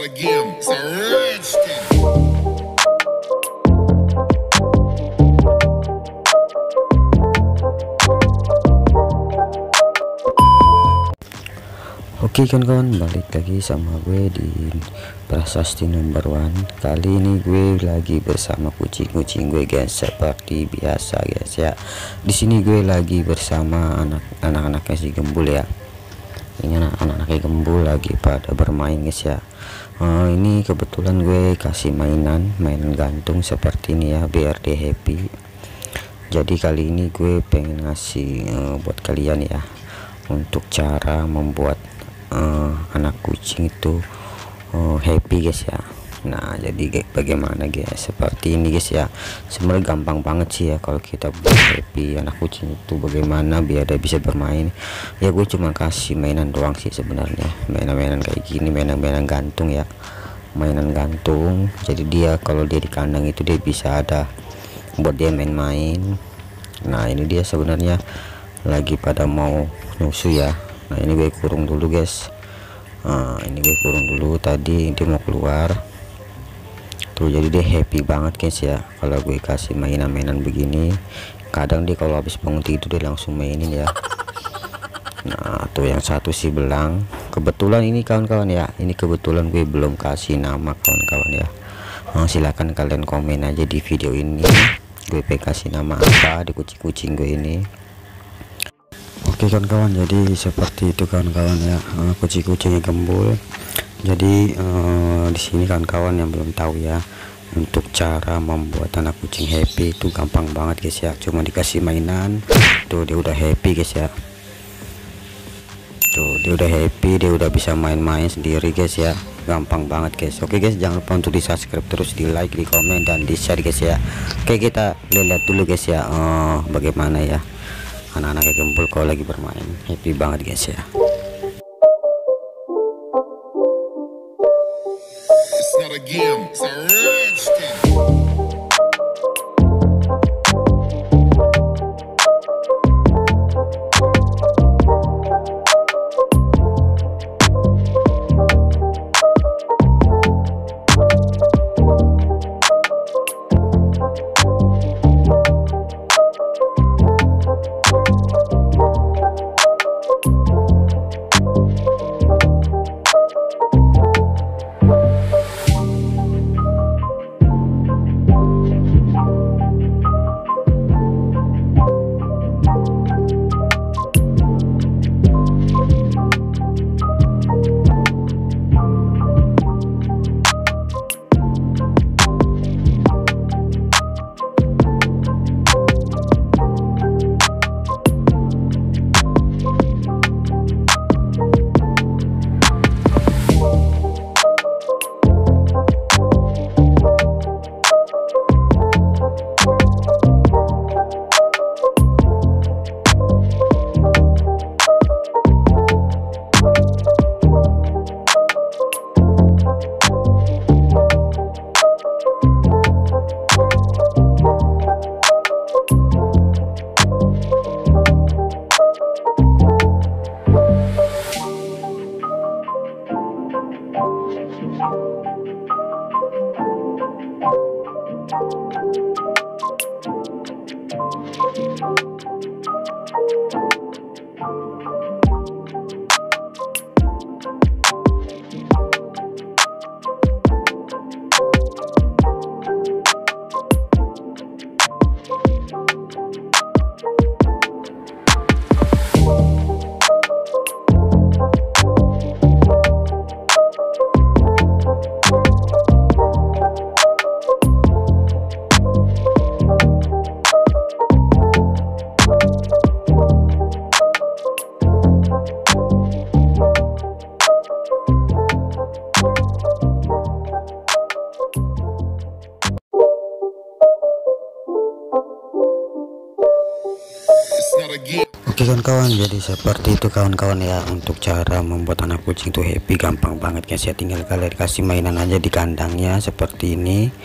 not a game, it's a rich thing. Oke kawan-kawan, balik lagi sama gue di prasasti nomor 1. Kali ini gue lagi bersama kucing-kucing gue guys, seperti biasa guys ya. Di sini gue lagi bersama anak-anaknya si gembul ya. Ini anak-anaknya gembul lagi pada bermain guys ya. Ini kebetulan gue kasih mainan gantung seperti ini ya, biar dia happy. Jadi kali ini gue pengen ngasih buat kalian ya, untuk cara membuat anak kucing itu happy guys ya. Nah jadi bagaimana guys, seperti ini guys ya. Sebenarnya gampang banget sih ya kalau kita buat happy anak kucing itu, bagaimana biar dia bisa bermain ya. Gue cuma kasih mainan doang sih sebenarnya, mainan-mainan kayak gini, mainan-mainan gantung ya, mainan gantung. Jadi dia kalau dia di kandang itu dia bisa ada buat dia main-main. Nah ini dia sebenarnya lagi pada mau nyusu ya. Nah ini gue kurung dulu guys. Ini gue kurung dulu, tadi dia mau keluar tuh. Jadi dia happy banget guys ya kalau gue kasih mainan-mainan begini. Kadang dia kalau habis bangun tidur dia langsung mainin ya. Nah tuh yang satu si belang, kebetulan ini kawan-kawan ya, ini kebetulan gue belum kasih nama kawan-kawan ya. Silahkan kalian komen aja di video ini gue pengen kasih nama apa di kucing-kucing gue ini. Oke kawan-kawan, jadi seperti itu kawan-kawan ya, kucing-kucingnya gembul. Jadi di sini kawan-kawan yang belum tahu ya, untuk cara membuat anak kucing happy itu gampang banget guys ya. Cuma dikasih mainan tuh dia udah happy guys ya. Tuh dia udah happy, dia udah bisa main-main sendiri guys ya. Gampang banget guys. Oke guys, jangan lupa untuk di subscribe, terus di like, di komen, dan di share guys ya. Oke kita lihat dulu guys ya, bagaimana ya anak-anaknya gembul kalau lagi bermain. Happy banget guys ya. It's not a game, it's a rich thing. Oke kawan-kawan, jadi seperti itu kawan-kawan ya, untuk cara membuat anak kucing itu happy gampang banget guys ya. Tinggal kalian kasih mainan aja di kandangnya seperti ini.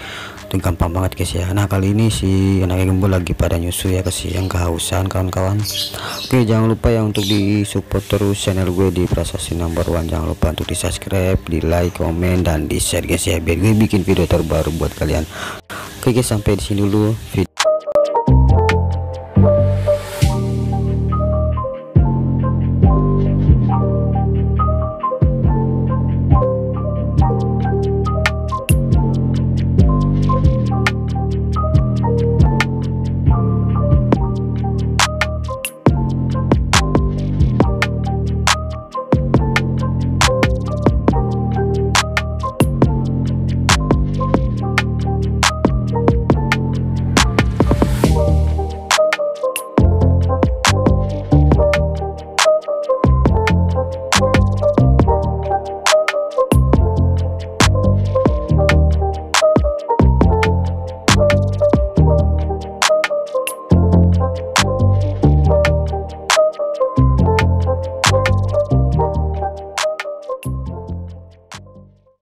Itu gampang banget guys ya. Nah kali ini si anaknya gembul lagi pada nyusu ya, kasihan kehausan kawan-kawan. Oke, jangan lupa ya untuk di support terus channel gue di prasasti number one. Jangan lupa untuk di subscribe, di like, komen, dan di share guys ya, biar gue bikin video terbaru buat kalian. Oke guys, sampai di sini dulu video